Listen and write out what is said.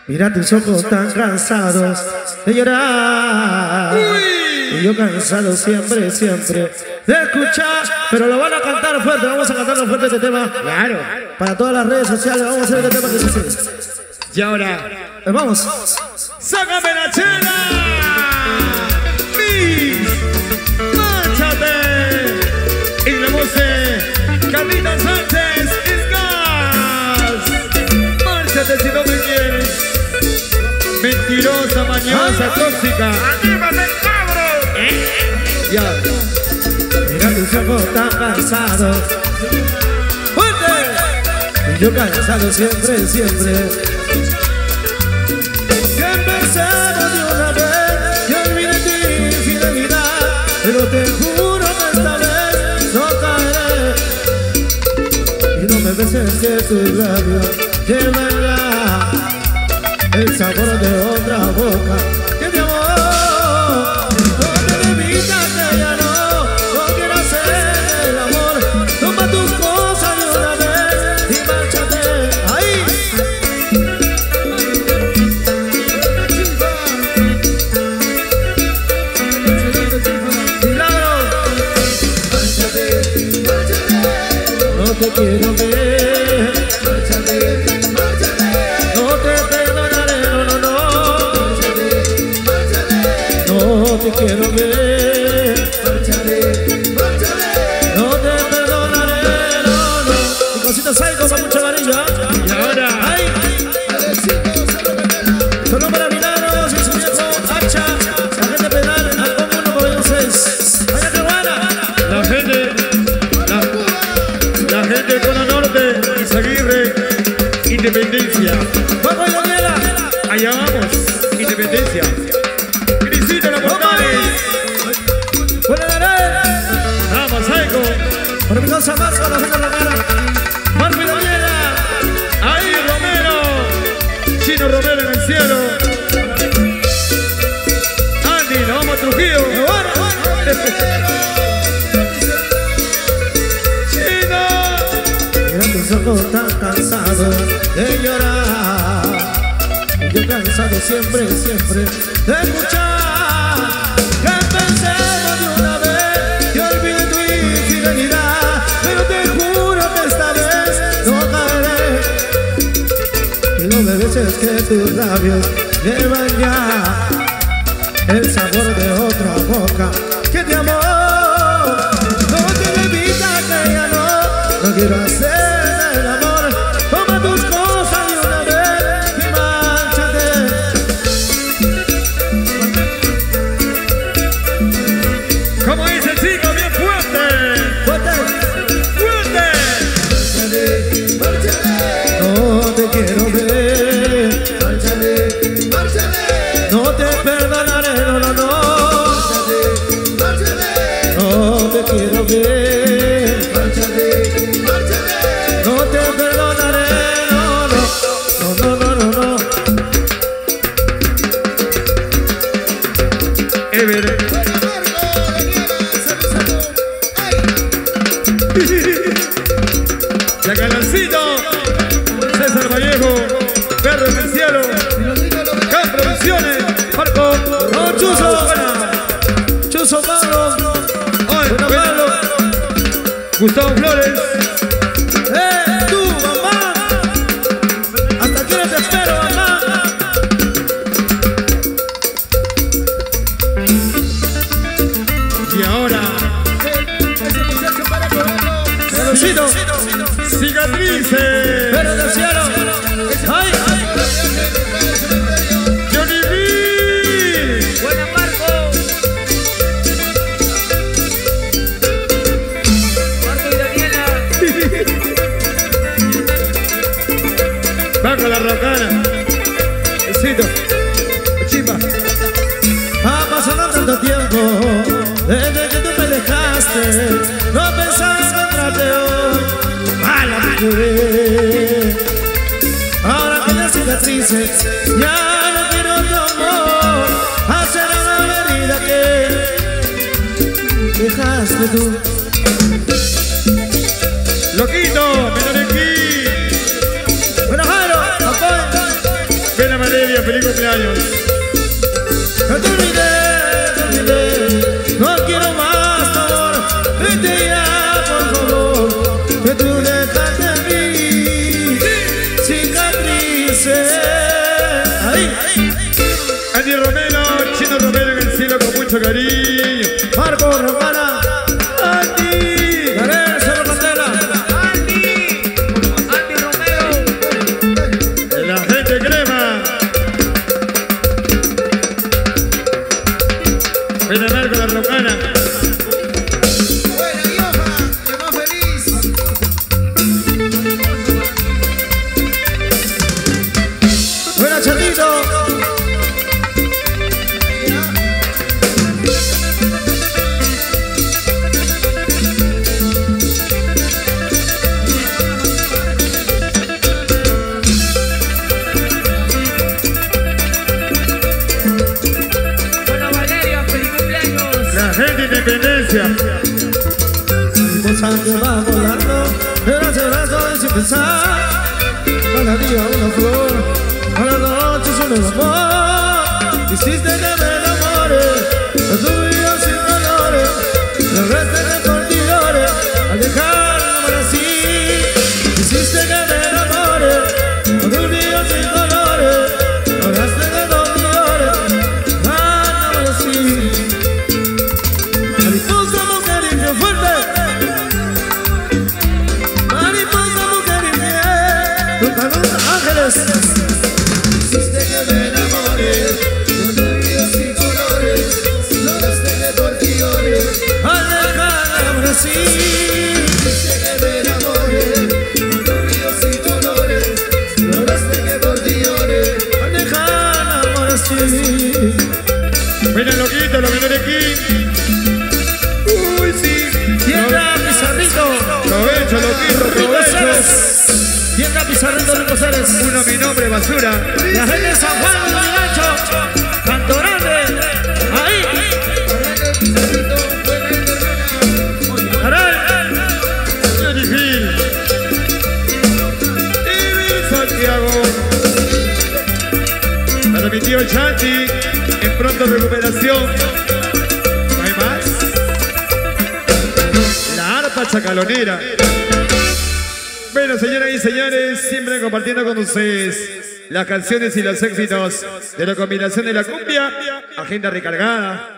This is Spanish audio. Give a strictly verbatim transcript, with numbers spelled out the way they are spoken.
Mira tus ojos tan cansados de llorar. Uy. Y yo cansado siempre, siempre de escuchar. Pero lo van a cantar fuerte, vamos a cantarlo fuerte este tema. Claro. Para todas las redes sociales, vamos a hacer este tema que sucede. Y ahora, eh, vamos. ¡Sácame la chela! ¡Mis! ¡Márchate! Y la voz de Carlita Sánchez, Isgas. ¡Márchate si no me quieres! Mentirosa, mañosa, ah, tóxica. ¡Anímate, cabrón! ¿Eh? Ya. Mira tus ojos tan cansados. ¡Fuerte! Y yo cansado siempre, siempre. Que empecemos de una vez. Yo olvidé tu infidelidad. Pero te juro que esta vez no caeré. Y no me beses que tus labios llevan ya el sabor de otra boca que te amó. No te evitas que ya no, no quiero hacer el amor. Toma tus cosas de una vez y márchate. Ahí. Milagro. Márchate, márchate. No te quiero ver. Márchate, márchate. No te perdonaré, no, no, no. Márchate, márchate. No te quiero ver. Márchate, márchate. No te perdonaré, no, no. Mi cosita psycho con mucho cariño. Y ahora, ay, solo para Milagros y su viejo Hacha. La gente penal, al combo uno por seis. Vaya que buena. La gente, la, la gente del Cono Norte, Izaguirre, Independencia. Vamos, Daniela. Allá vamos, Independencia. Grisita la Portales. Buena Daniela. Vamos, Saico. Para mi cosa más, con la gente en la cara. Marco y Daniela. Ahí Romero. Chino Romero en el cielo. Andy, nos vamos a Trujillo. Mira tus ojos tan cansados de llorar. Y yo cansado siempre, siempre de escuchar. Que pensemos de una vez y olvide tu infidelidad. Pero te juro que esta vez no caeré. Y no me beses que tus labios llevan ya el sabor de otra boca que te amó. No te evitas que ya no, no quiero hacer el amor. Toma tus cosas de una vez y márchate. Como dice el chico, bien fuerte. Fuerte, Fuerte. márchate, márchate. No te quiero ver. Márchate, márchate. No te perdonaré, no, no, no. Márchate, márchate. No te quiero ver. Márchate, márchate. No te perdonaré, no, no. No, no, no, no, no. Ever. La Galancito, César Vallejo, Perro en el cielo, Can Producciones, Marco, No, Chuzo. Chuzo Pablo. Ay, Bueno, bueno. Pablo. Gustavo Flores, ¡Eh, tú, mamá! ¿Hasta qué hora te espero, mamá? y ahora, Carlosito, Cicatrices, Pero del cielo. ¡Ay, ay! Johnny B. ¡Buena, Marco! Marco y Daniela. Baja la rocana, besito, chimba. Ha pasado tanto tiempo desde que tú me dejaste. No pensaba encontrarte hoy. Mala mujer. Ahora que las cicatrices ya no quiero tu amor. Hacer una herida que dejaste tú. Loquito, Menorquí, Bueno, Jairo, apoyo. ven a Madrid. Valeria, feliz cumpleaños. Te olvidé, te olvidé, no quiero más tu amor. Vete ya, por favor, que tú dejaste en mí cicatrices. Ahí. Andy Romero, Chino Romero en el cielo con mucho cariño. Marco Romana, Andy. Lorenzo Romandela, Andy, Andy Romero. La gente crema. Buena Marco la Romana. Buena Yoja, que más feliz. buena Chatito. Buena Valeria, feliz cumpleaños. La gente Independencia. Tu sangre va volando, era ese brazo y sin pensar. Cada día una flor, a la noche solo el amor. Hiciste que me enamore, la tuya sin colores, la resta que por ti llore, al dejar el amor así. Hiciste que me enamore, la tuya sin colores, la resta que por ti llore, al amor así. Mariposa, mujer infiel fuerte, mariposa, mujer infiel, nunca, nunca, ángeles. Hiciste que me enamore, con ríos y colores, lograste que por ti llore, al dejar el amor así. Hiciste que me enamore, con ríos y colores, lograste que por ti llore, al dejar el amor así. Buena Loquito, lo menor aquí. Uy, sí. Tienda Pizarrito, Provecho, Loquito, Rico provecho. Ceres. Tienda Pizarrito, Rico Ceres. Uno, mi nombre, basura. La gente de San Juan de Gancho, Canto Grande, ahí. Caray. Johnny Phil. David Santiago. Para mi tío Chanti, en pronto recuperación. ¿No hay más? La arpa chacalonera. Bueno, señoras y señores, siempre compartiendo con ustedes las canciones y los éxitos de la combinación de la cumbia, agenda recargada.